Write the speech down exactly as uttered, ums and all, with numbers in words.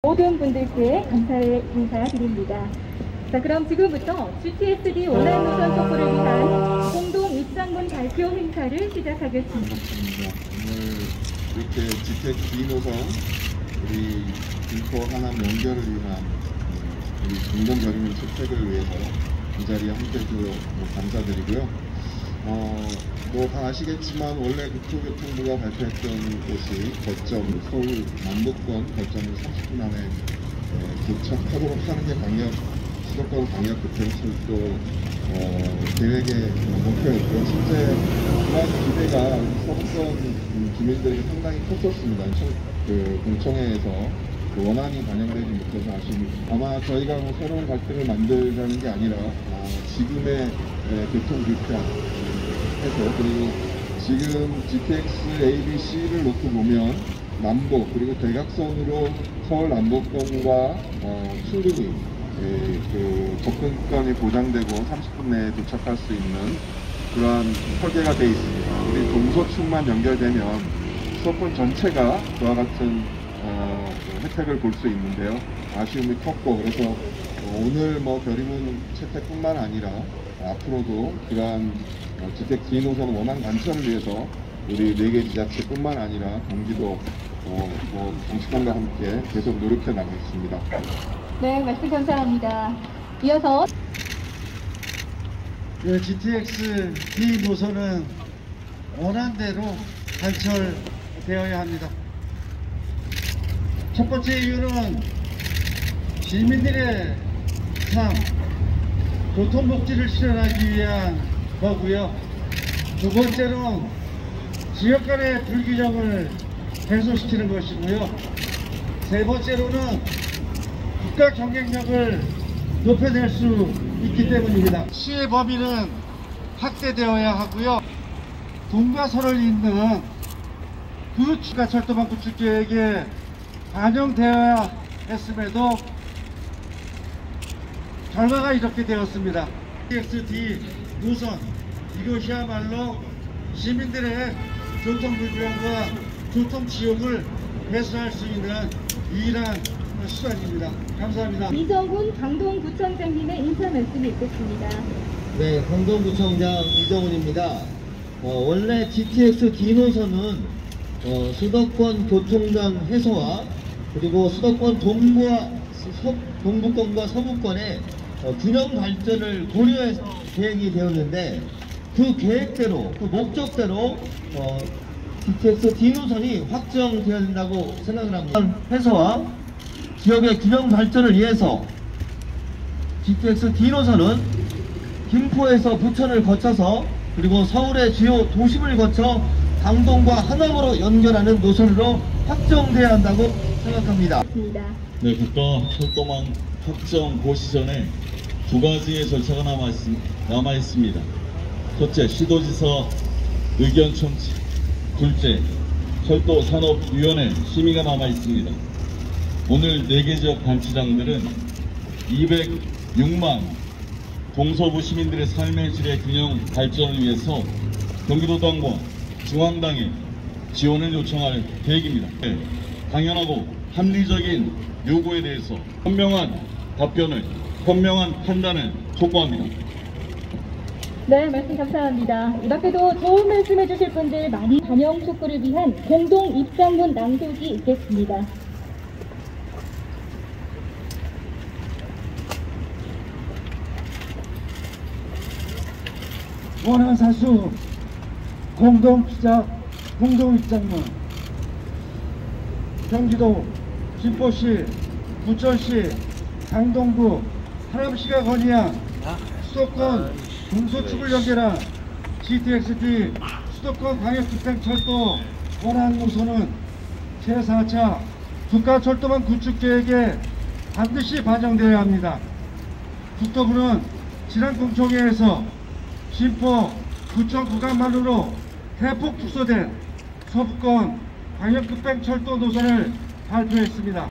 모든 분들께 감사를 인사드립니다. 자, 그럼 지금부터 지티엑스디 원활 노선 촉구를 위한 공동 입장문 발표 행사를 시작하겠습니다. 반갑습니다. 오늘 이렇게 지티엑스디 노선 우리 김포 하남 연결을 위한 우리 공동결의문 채택을 위해서 이 자리에 함께 해주셔서 감사드리고요. 어, 뭐 다 아시겠지만 원래 국토교통부가 발표했던 곳이 거점 서울 남북권 거점을 삼십 분 안에 에, 도착하도록 하는 게 방역 수도권 방역 급행철도 어, 계획의 목표였고요. 실제 그런 기대가 서북권 주민들에게 상당히 컸었습니다. 그 공청회에서 그 원안이 반영되지 못해서 아쉽습니다. 아마 저희가 뭐 새로운 갈등을 만들자는 게 아니라 어, 지금의 에, 교통 불편 해서, 그리고 지금 지티엑스 에이 비 씨를 놓고 보면 남북 그리고 대각선으로 서울 남북권과 어, 충분히 예, 그 접근권이 보장되고 삼십 분 내에 도착할 수 있는 그러한 설계가 되어 있습니다. 우리 동서충만 연결되면 수도권 전체가 그와 같은 어, 혜택을 볼 수 있는데요. 아쉬움이 컸고, 그래서 어, 오늘 뭐 결의문 채택뿐만 아니라 앞으로도 그러한 어, 지티엑스 이 노선 원활 관철을 위해서 우리 네 개 지자체뿐만 아니라 경기도 어, 뭐 정치권과 함께 계속 노력해 나가겠습니다. 네, 말씀 감사합니다. 이어서 그 지티엑스 디 노선은 원안대로 관철되어야 합니다. 첫 번째 이유는 시민들의 삶, 교통복지를 실현하기 위한 거고요. 두 번째는 지역 간의 불균형을 해소시키는 것이고요. 세 번째로는 국가 경쟁력을 높여낼 수 있기 때문입니다. 시의 범위는 확대되어야 하고요. 동가선을 잇는 그 추가 철도망 구축 계획에 반영되어야 했음에도 결과가 이렇게 되었습니다. 지티엑스디 노선, 이것이야말로 시민들의 교통불편과 교통지옥을 해소할 수 있는 유일한 수단입니다. 감사합니다. 이정훈 강동구청장님의 인사 말씀이 있겠습니다. 네, 강동구청장 이정훈입니다. 어, 원래 지티엑스디 노선은 어, 수도권 교통량 해소와 그리고 수도권 동부와 서, 동부권과 서부권의 어, 균형 발전을 고려해서 계획이 되었는데, 그 계획대로, 그 목적대로 어, 지티엑스디 노선이 확정되어야 된다고 생각을 합니다. 해소와 지역의 균형 발전을 위해서 지티엑스디 노선은 김포에서 부천을 거쳐서 그리고 서울의 주요 도심을 거쳐 강동과 하남으로 연결하는 노선으로 확정돼야 한다고 생각합니다. 네, 국가 철도망 확정 고 시전에 두 가지의 절차가 남아, 있, 남아 있습니다. 첫째, 시도지사 의견 청취. 둘째, 철도산업위원회 심의가 남아 있습니다. 오늘 네 개 지역 단체장들은 이백육만 동서부 시민들의 삶의 질의 균형 발전을 위해서 경기도당과 중앙당에 지원을 요청할 계획입니다. 당연하고 합리적인 요구에 대해서 현명한 답변을, 현명한 판단을 촉구합니다. 네, 말씀 감사합니다. 이 밖에도 좋은 말씀 해주실 분들 많이 반영 촉구를 위한 공동 입장문 낭독이 있겠습니다. 원안 사수 공동 기자 공동 입장문. 경기도 김포시, 부천시, 강동구, 하남시가 건의한 수도권 동서축을 연결한 지티엑스디 수도권 광역급행철도 원안 노선은 제사 차 국가철도망 구축계획에 반드시 반영되어야 합니다. 국토부는 지난 공청회에서 김포, 부천 구간만으로 대폭 축소된 서부권 광역급행철도 노선을 발표했습니다.